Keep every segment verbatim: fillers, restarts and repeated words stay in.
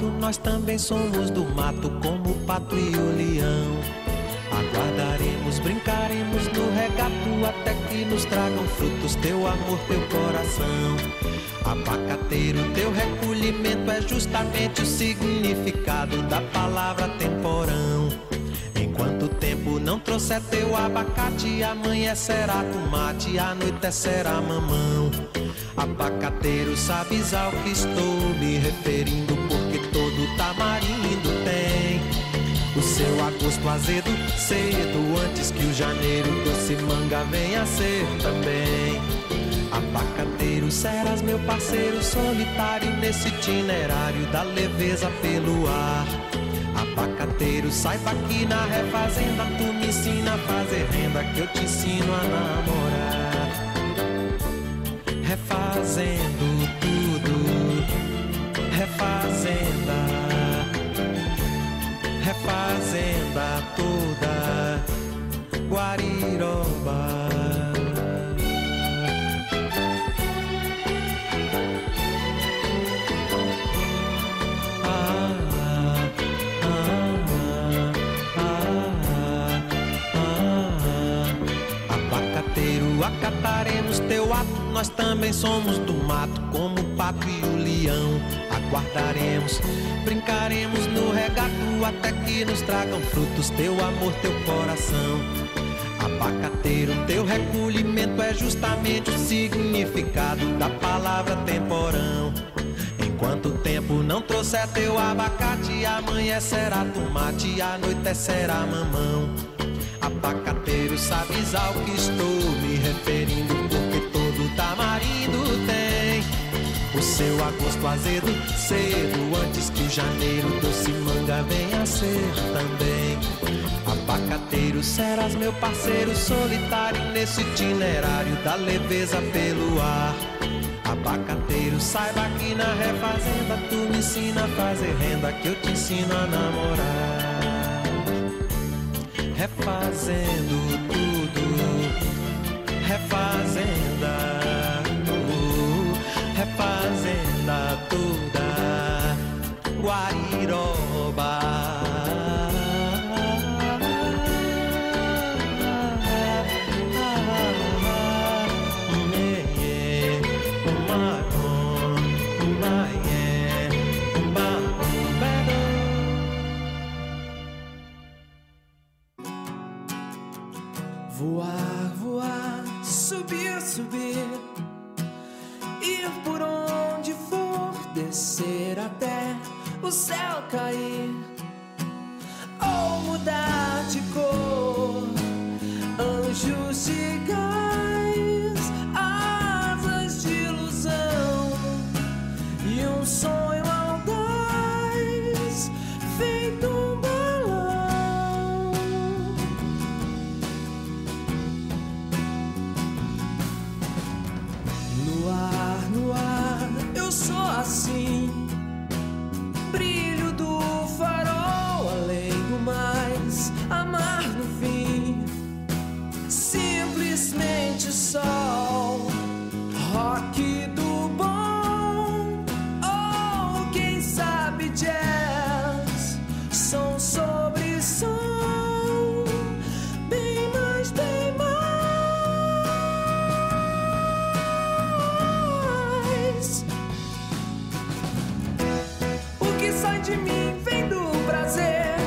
alto, nós também somos do mato, como o pato e o leão. Aguardaremos, brincaremos no regato, até que nos tragam frutos teu amor, teu coração. Abacateiro, teu recolhimento é justamente o significado da palavra temporão. Enquanto o tempo não trouxer teu abacate, amanhã será tomate, anoitecerá mamão. Abacateiro, sabes ao que estou me referindo, porque todo tamarindo tem o seu agosto azedo, cedo, antes que o janeiro doce manga venha a ser também. Abacateiro, serás meu parceiro solitário nesse itinerário da leveza pelo ar. Abacateiro, saiba que na refazenda tu me ensina a fazer renda, que eu te ensino a namorar. Refazendo tudo, refazenda, refazenda toda, Guariroba. Acataremos teu ato, nós também somos do mato, como o pato e o leão. Aguardaremos, brincaremos no regato, até que nos tragam frutos teu amor, teu coração. Abacateiro, teu recolhimento é justamente o significado da palavra temporão. Enquanto o tempo não trouxer teu abacate, amanhã será tomate, anoitecerá mamão. Abacateiro, sabes ao que estou me referindo, porque todo tamarindo tem o seu agosto azedo, cedo, antes que o janeiro doce manga venha a ser também. Abacateiro, serás meu parceiro solitário nesse itinerário da leveza pelo ar. Abacateiro, saiba que na refazenda tu me ensina a fazer renda, que eu te ensino a namorar. Refazendo tudo, refazenda, uh, refazenda toda, Guariroba. Voar, voar, subir, subir, ir por onde for, descer até o céu cair, ou mudar de cor, anjos de gás, asas de ilusão e um sonho audaz, feito um balão. No ar, no ar, eu sou assim, brilho do farol, além do mais, amar no fim, simplesmente sol, rock do bom, ou quem sabe jazz, som sobre som, bem mais, bem mais. O que sai de mim vem do prazer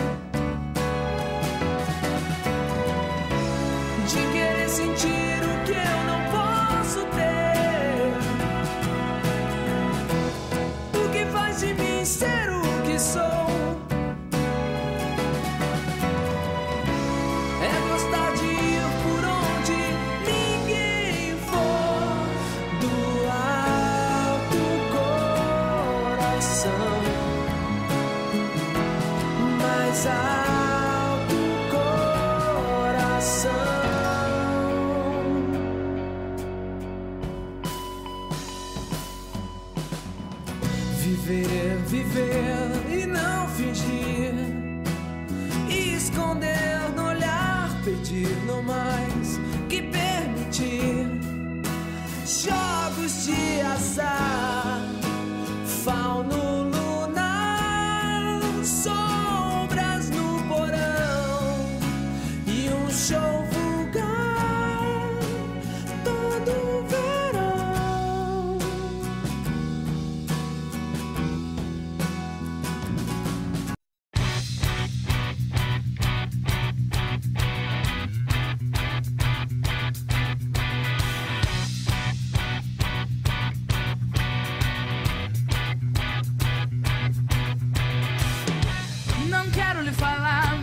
de querer sentir o que eu não posso ter. O que faz de mim ser o que sou é gostar de ir por onde ninguém for, do alto coração, mais alto coração. Viver, viver e não fingir, esconder no olhar, pedir no mais que permitir. Jogos de azar, fauno lunar,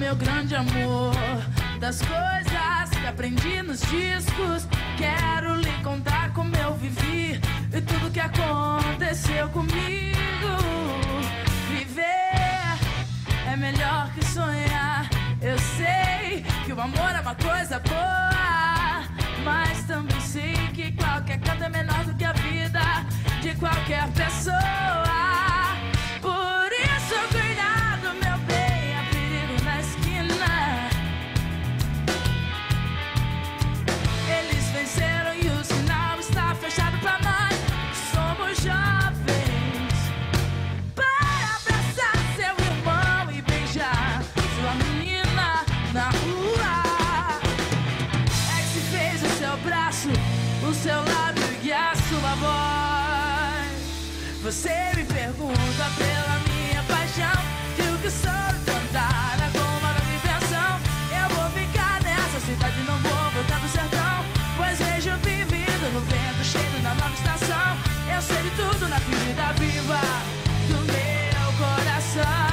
meu grande amor, das coisas que aprendi nos discos. Quero lhe contar como eu vivi e tudo que aconteceu comigo. Viver é melhor que sonhar. Eu sei que o amor é uma coisa boa, mas também sei que qualquer canto é menor do que a vida de qualquer pessoa. Por isso, cuidado, meu bem, há perigo na esquina. Eles venceram e o sinal está fechado pra nós que somos jovens. Para abraçar seu irmão e beijar sua menina na rua. É que se fez o seu braço, o seu lábio e a sua voz. Você me pergunta pela minha paixão, digo que sou encantada com uma nova invenção. Eu vou ficar nessa cidade, não vou voltar pro sertão, pois vejo vivido no vento cheio na nova estação. Eu sei de tudo na ferida viva do meu coração.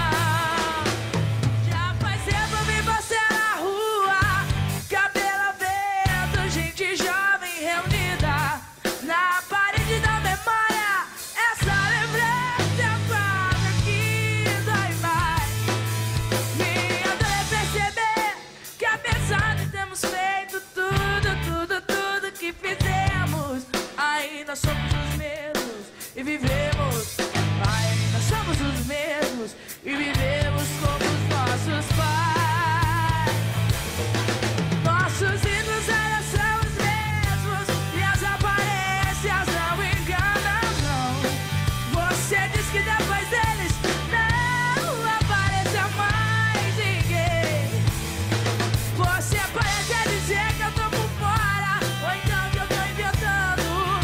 Já faz tempo vi você na rua, cabelo ao vento, gente jovem reunida na parede da memória. Essa lembrança é um quadro que dói mais. Minha dor é perceber que apesar de termos feito tudo, tudo, tudo que fizemos, ainda somos os mesmos e vivemos. Ainda somos os mesmos e vivemos como os nossos pais. Nossos ídolos ainda são os mesmos e as aparências não enganam, não. Você diz que depois deles não apareceu mais ninguém. Você parece dizer que eu tô por fora, ou então que eu tô inventando,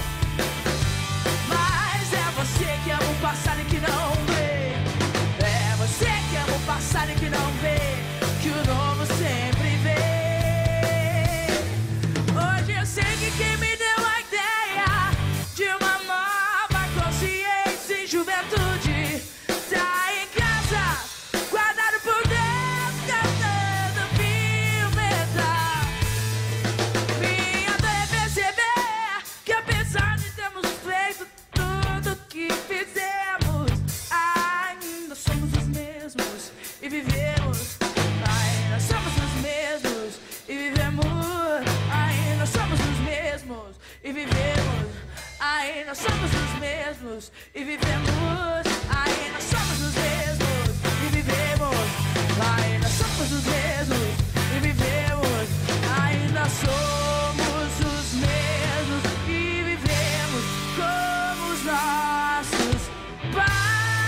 mas é você que ama o passado e que não vê. É você que ama o passado e que não vê que o novo sempre vem. Hoje eu sei que quem me deu a ideia de uma nova consciência em juventude tá em casa, guardado por dentro, cantando pimenta. Minha dor é perceber que apesar de termos feito tudo que fizemos, ainda somos os mesmos e vivemos. Ainda somos os mesmos e vivemos. Ainda somos os mesmos e vivemos. Ainda somos os mesmos e vivemos. Ainda somos os mesmos e vivemos. Ainda somos os mesmos e vivemos. Ainda somos os mesmos e vivemos como os nossos pais.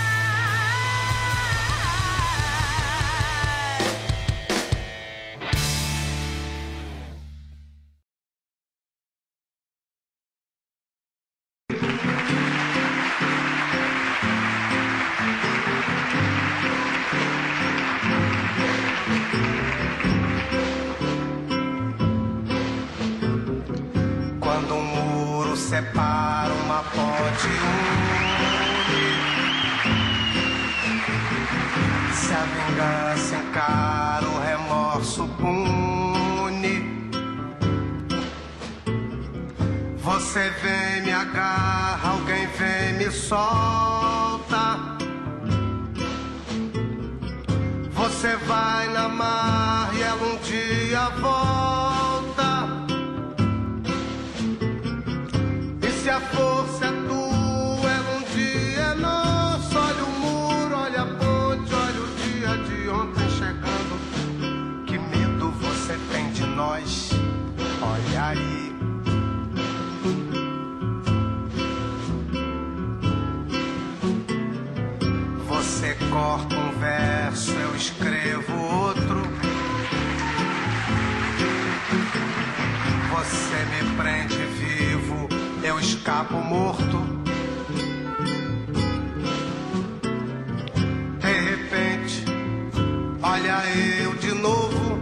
Quando um muro separa, uma ponte une. Se a vingança encara, o remorso pune. Você vem, me agarra, alguém vem, me solta. Você vai na mar e ela um dia volta. E se a força é tua, ela um dia é nossa. Olha o muro, olha a ponte, olha o dia de ontem chegando. Que medo você tem de nós, olha aí. Você corta um verso, eu escrevo outro. Você me prende vivo, eu escapo morto. De repente, olha eu de novo,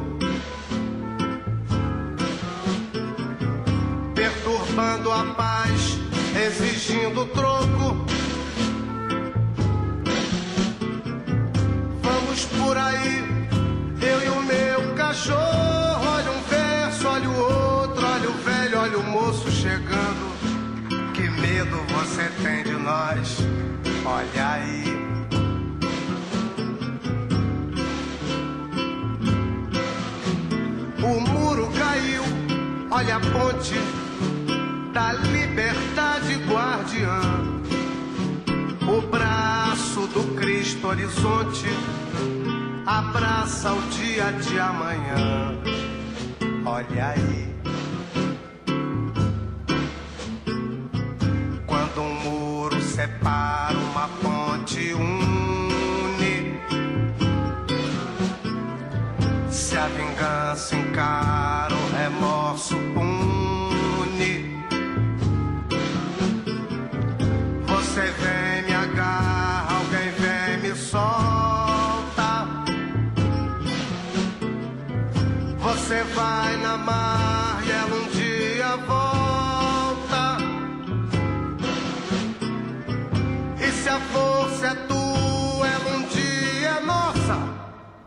perturbando a paz, exigindo troco. Vamos por aí, eu e o chegando. Que medo você tem de nós? Olha aí. O muro caiu, olha a ponte da liberdade guardiã. O braço do Cristo horizonte abraça o dia de amanhã. Olha aí. Quando um muro separa, uma ponte une. Se a vingança encara, o remorso pune. Você vem, me agarra, alguém vem, me solta. Você vai na mar e ela um dia volta. E se a força é tua, ela um dia é nossa.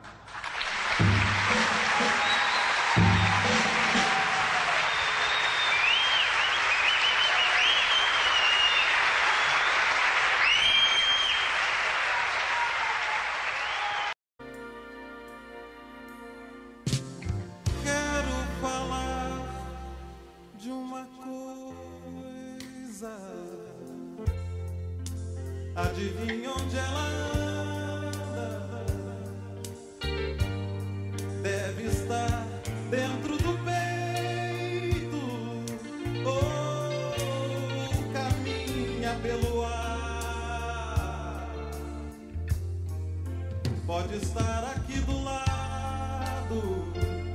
Adivinha onde ela anda? Deve estar dentro do peito ou caminha pelo ar. Pode estar aqui do lado,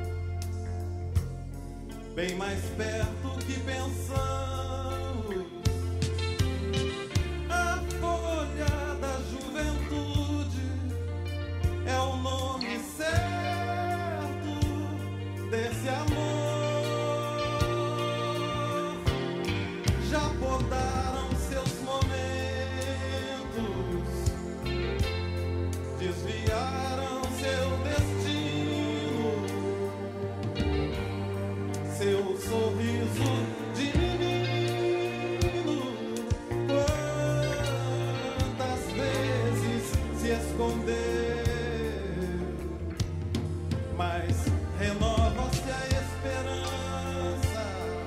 bem mais perto que pensamos. É o nome certo desse amor. Já podaram seus momentos, desviaram seu destino, seu sorriso de menino. Quantas vezes se escondeu? Mas renova-se a esperança,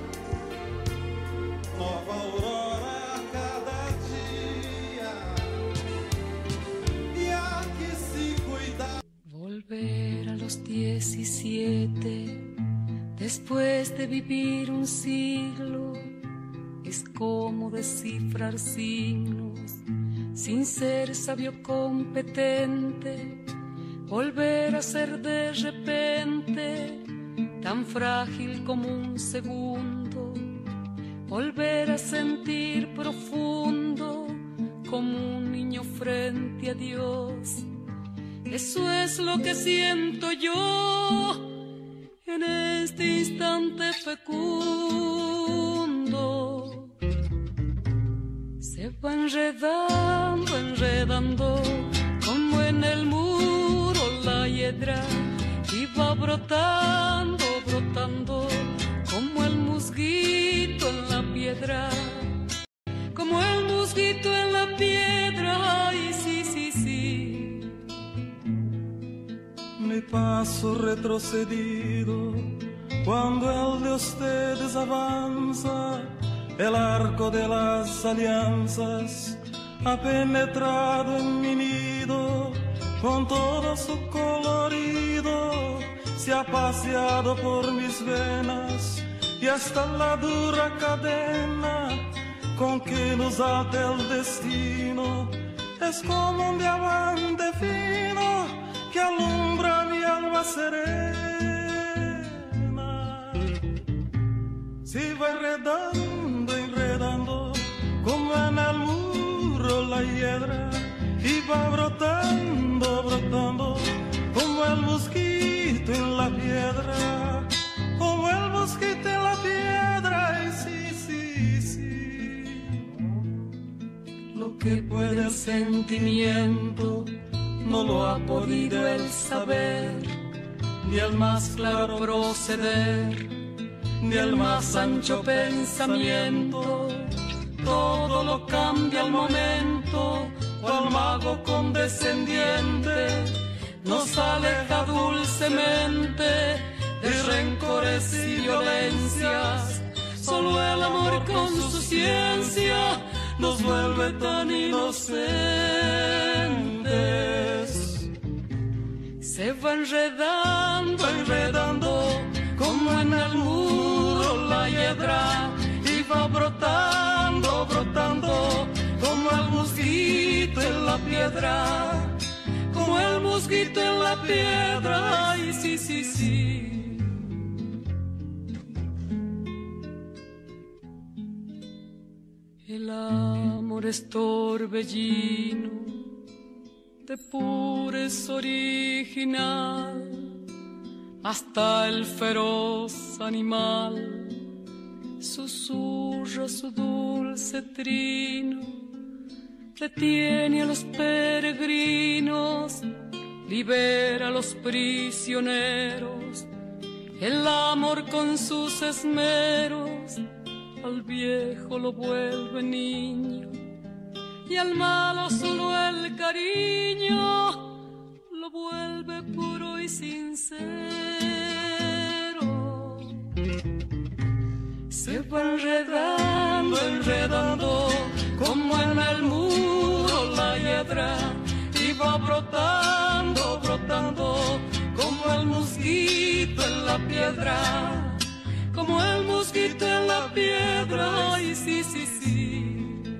nova aurora a cada dia, e há que se cuidar. Volver a los diecisiete, después de vivir un siglo, es como descifrar signos, sin ser sabio competente. Volver a ser de repente tan frágil como un segundo. Volver a sentir profundo como un niño frente a Dios. Eso es lo que siento yo en este instante fecundo. Se va enredando, enredando como en el muro la hiedra, y va brotando, brotando como el musguito en la piedra, como el musguito en la piedra. Ay, sí, sí, sí. Mi paso retrocedido cuando el de ustedes avanza, el arco de las alianzas ha penetrado en mi nido, con todo su colorido, se ha paseado por mis venas, y hasta la dura cadena con que nos ata el destino es como un diamante fino que alumbra mi alma serena. Si va enredando, enredando como en el muro la hiedra, y va brotando, brotando como el mosquito en la piedra, como el mosquito en la piedra. Y sí, sí, sí. Lo que puede el sentimiento no lo ha podido el saber, ni el más claro proceder. ni el más ancho pensamiento. Todo lo cambia al momento, cual mago condescendiente nos aleja dulcemente de rencores y violencias. Solo el amor con su ciencia nos vuelve tan inocentes. Se va enredando, enredando, como en el muro la hiedra, y va brotando, brotando, como el mosquito en la piedra, como el mosquito en la piedra. Ay, sí, sí, sí. El amor es torbellino de pureza original, hasta el feroz animal susurra su dulce trino, detiene a los peregrinos, libera a los prisioneros. El amor con sus esmeros al viejo lo vuelve niño, y al malo solo el cariño lo vuelve puro y sincero. Se va enredando, enredando, como en el muro la hiedra, y va brotando, brotando, como el mosquito en la piedra, como el mosquito en la piedra. Ay, sí, sí, sí.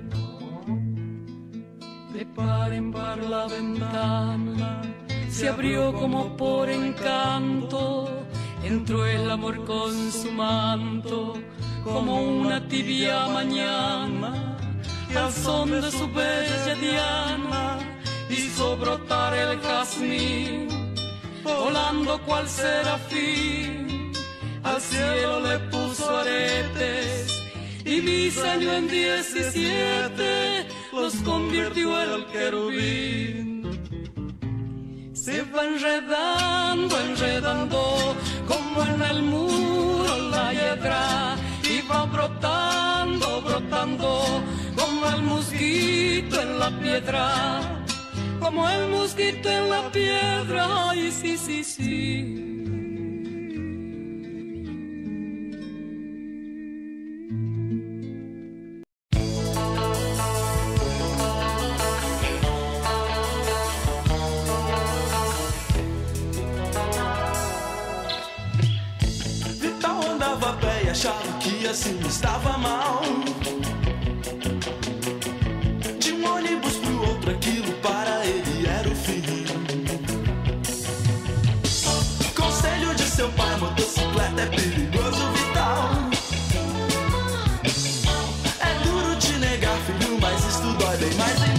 De par en par la ventana se abrió como por encanto, entró el amor con su manto, como una tibia mañana, y al son de su bella diana hizo brotar el jazmín, volando cual serafín, al cielo le puso aretes, y diseñó en diecisiete, los convirtió el querubín. Se va enredando, enredando, como en el muro la hiedra, y va brotando, brotando, como el mosquito en la piedra, como el mosquito en la piedra. Ay, sí, sí, sí. Achava que assim estava mal. De um ônibus pro outro, aquilo para ele era o fim. Conselho de seu pai: motocicleta é perigoso, Vital. É duro te negar, filho, mas isso dói bem mais em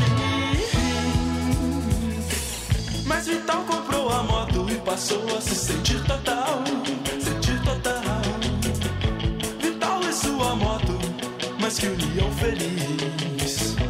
mim. Mas Vital comprou a moto e passou a se sentir total, sentir total. Sua moto, mas que união feliz.